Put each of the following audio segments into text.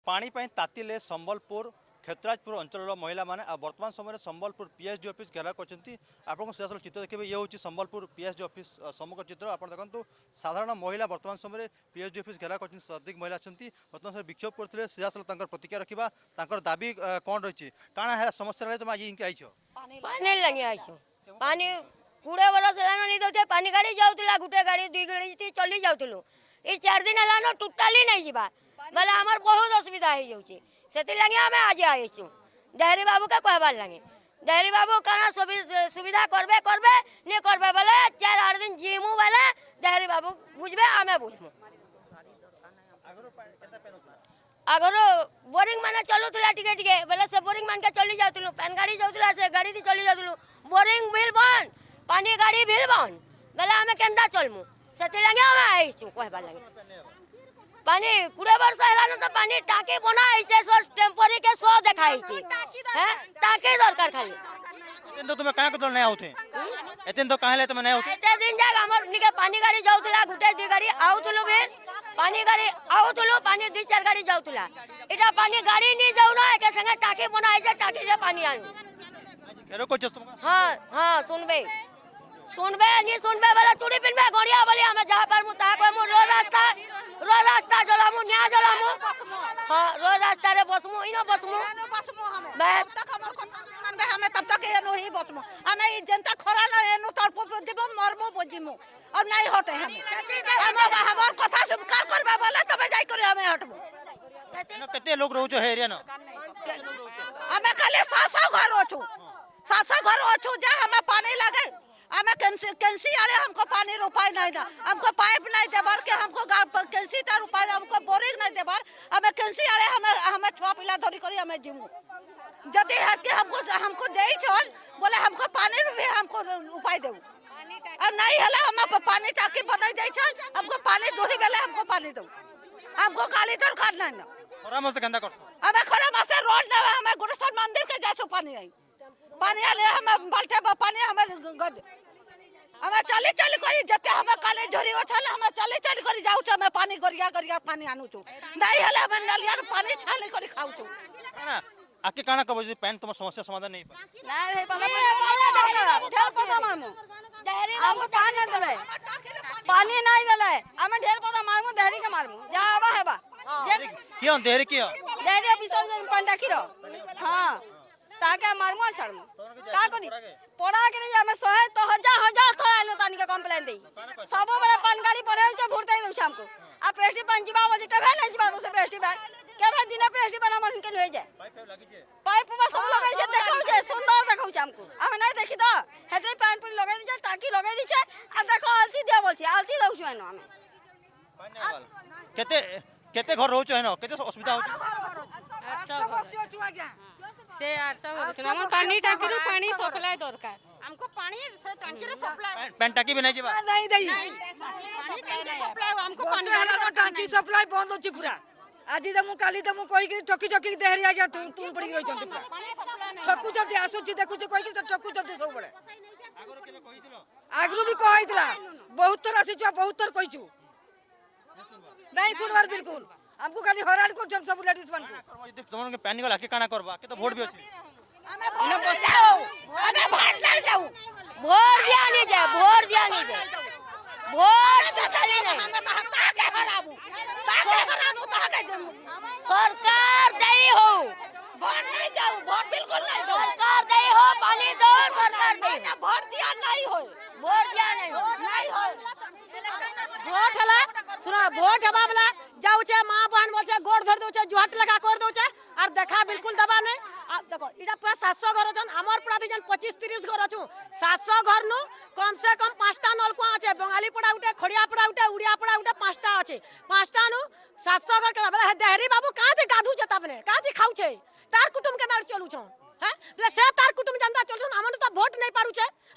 पानी तातिले संबलपुर क्षेत्राजपुर अंचल महिला माने वर्तमान समय संबलपुर पीएचडी ऑफिस घेरा कर सीधासल चित्र देखिए ये हूँ संबलपुर पीएचडी ऑफिस सम्मुख चित्र आप देखो साधारण महिला वर्तमान समय पीएचडी ऑफिस घेरा कर अधिक महिला अच्छा वर्तमान समय विक्षोभ करते सीधासल प्रतिक्रिया रखा दाबी कौन रही काଣା है समस्या तुम आज इनके आईछ पानी लगे आइसु पानी 20 वर्ष नहीं दे पानी गाड़ी जाऊला गोटे गाड़ी 2 गाड़ी चली जाऊलु ये 4 दिन है टोटाली नहीं जावा बोले आमर बहुत असुविधा हो जाऊे से लगे आम आज आईसु देहरी बाबू के कहबार लगे देहरी बाबू काना सुविधा करबे करबे नहीं करबे बोले 4-8 दिन जीमु बोले देहरी बाबू बुझबे आमे बुझबो आगर बोरिंग माने चलुला टिके टिके बोले से बोरिंग मान के चली जाउतलु पैन गाड़ी जाउतला से गाड़ी थी चली जाउतलु बोरिंग बिल बन पानी गाड़ी बिल बन बोले आमे केंदा चलमु से लगे आमे आईसु कहबार लगे पानी 20 वर्ष है तो पानी टाकी बना टेम्पोरी के सो देखाई हैं टाकी दरकार खाली एतेन तो तुम काहे को नहीं आउथे एतेन तो काहे तुम नहीं आउथे एते दिन जाग हमर निके पानी गाड़ी जाउतला गुटे 2 गाड़ी आउतलु बे पानी गाड़ी आउतलु पानी 2-4 गाड़ी जाउतला इटा पानी गाड़ी नहीं जाउ ना के संगे टाकी बनाई छै टाकी से पानी आनु घेरो को तुम हां हां सुनबे नहीं सुनबे वाला चूड़ी पिनबे गड़िया वाली हम जा पर मु ता पर मु रो रास्ता जलामु न्या जलामु हां रो रास्ता रे बसमु इनो बसमु बस तक हमर मन हमें तब तक एनो ही बसमु हमें ई जनता खरा न एनो तड़प देबो मरबो बजिमु और नहीं हटे हम हमर कथा स्वीकार करबे बोले तबे जाई करे हमें हटबो केते लोग रहू जो एरिया न हमें खाली सासा घर ओछु जे हमें पानी लगे हमें कैंसी आले हमको पानी रुपाई नहीं ना हमको पाइप नहीं देबार के हमको कैंसी टा रुपाई हमको बोरिंग नहीं देबार हमें कैंसी आले हमें छुआ पिला धरी करी हमें जीमु जदी है कि हमको देई छल बोले हमको पानी भी हमको उपाय देऊ और नहीं हला हम पानी टाकी बनाई देई छल हमको पानी दोही बेले हमको पानी दो हमको गाली दरकार नहीं ना खरा से गंदा करसो हमें खरा मासे रोड ना हमें गुरुसर मंदिर के जासो पानी आई पानी आले हम बाल्टे पानी हमें चली करी जते हमें काले झोरी ओछल हमें चली करी जाऊ छ हमें पानी गरिया पानी आनु छु नहीं हले हमें नलियार पानी छाली करी खाऊ छु ना आके काना कबो जे पेन तुम समस्या समाधान नहीं नहीं है ढेर पता मारमु देहरी हमको पानी देले पानी नहीं देले हमें ढेर पता मारमु देहरी के मारमु जावा हेबा क्यों देहरी क्यों देहरी विसर्जन पंडा किरो हां ताके मारमु छड़मु का करी पड़ा के नहीं हमें 100 तो हजार थोड़ा आलो तानी के कंप्लेन देई सब बड़ा पान गाड़ी पड़े छ भुरते रहू छ हमको आ पेस्टी पान जीवा बजे के भे नहीं जीवा तो से पेस्टी बैग के भे दिन पेस्टी बना मन के होई जाय पाइप में सब लगाई छै देखौ छै सुंदर देखौ छ हमको हमें नहीं देखी तो हेतरे पान पुरी लगाई दी छै टाकी लगाई दी छै आ देखो आलती दे बोल छी आलती दउ छ हमें केते केते घर रहू छ न केते असुविधा हो से 800 हमर पानी टाकी रे पानी सप्लाई दरकार हमको पानी से टांकी रे सप्लाई पेन टाकी भी नहीं जीवा नहीं देई पानी टांकी सप्लाई हमको पानी हला टांकी सप्लाई बंद होची पूरा आज दमु काली दमु कहि के ठकी देहरी आ गया तुम पड़ी रही जंती पूरा ठकु जदी आसु छी देखु छी कहि के ठकु जदी सब बड़े आगरो केने कहि दिलो आगरो भी कहितला बहुत तर आसी छ बहुत तर कहि छु नहीं सुनवार बिल्कुल हमको खाली हरान कर जब सब लेडीज बन के तुमन के पैनिक लाके काना करबा के तो वोट भी अछि हमें वोट नहीं जाऊ भोर दिया नहीं जाए वोट तो चली नहीं हमें ताके हराबू ताके जमू सरकार देई हो वोट नहीं जाऊ वोट बिल्कुल नहीं जाऊ सरकार देई हो पानी दो सरकार देई ना वोट दिया नहीं हो वोट दिया नहीं हो वोट हला सुना वोट हवा वाला जाऊ छे मां बहन बोल छे गोड़ धर दो छे जोहट लगा कर दो छे और देखा बिल्कुल दबा नहीं आ देखो इटा पूरा 700 घर छन हमर पूरा दिजन 25-30 घर अछु 700 घर नु कम से कम 5टा नलकुआ আছে बंगाली पड़ा उठे खड़िया पड़ा उठे उड़िया पड़ा उठे 5टा আছে 5टा नु 700 घर के देहरी बाबू कहां से गाधू छ तबने कहां से खाऊ छे तार कुटुम के दार चलू छ हैं ले से तार कुटुम जनता चलू छ हमन तो वोट नहीं पारू छे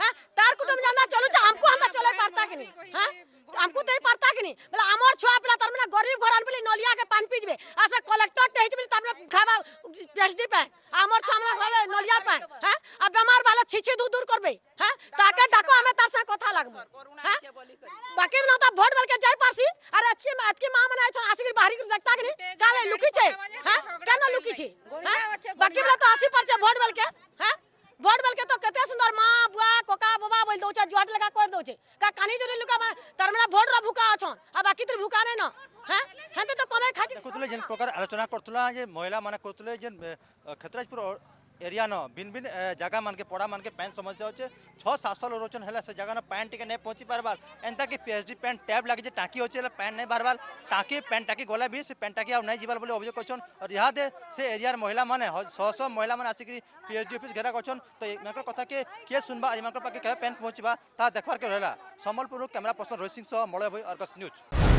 हैं तार कुटुम जानना चलू छ हमको हम चले पड़ता कि नहीं हैं हमको दे पड़ता कि नहीं बोले हमर छुआ पिला तर में गरीब घरान बोली नलिया के पानी पीजबे आसे कलेक्टर टेज बोली तब खाबा पीएचडी पे हमर सामने होवे नलिया पे हैं आ बीमार वाला छिछि दूर करबे हैं ताके डाको हमें तार से कथा लागबो हैं बाकी न त वोट बेल के जाय पासी अरे आज की मां मने आसी बाहरी देखता कि नहीं काले लुकी छे हैं केना लुकी छे हैं बाकी बोले तो 80% वोट बेल के हैं वोट बेल के तो कते सुंदर मां बुआ कोका बाबा बोल दो छ जुआट लगा कर दो छ का कानी जरूर लुका तरमना वोट रा भूका अछन आ बाकी तो भूका नै न हैं हते तो कमे खाती देखुतले जेन प्रकार आलोचना करतुला जे महिला माने करतुले जेन क्षेत्राजपुर एरिया न भिन्न भिन्न जगह मान के पड़ा मान के पैन समस्या होचे 6-7 लोचन हेला से जगह न पैन टिके नै पहुंची पारबार एंता कि पीएचडी पैन टैब लागे जे टाकी होचे पैन नै बारबार टाकी पैन टाकी गोला भी से पैन टाकी आ नै जीवाल बोले अभियोग करछन और यहाँ दे से एरिया महिला माने 100 महिला माने आसी पीएचडी ऑफिस घेरा करछन तो एकर कथा के सुनबा एकर पाके के पैन पहुंचबा ता देखबार के रहला संबलपुर कैमरा पर्सन रोहित सिंह सह मलय भाई अर्गस न्यूज।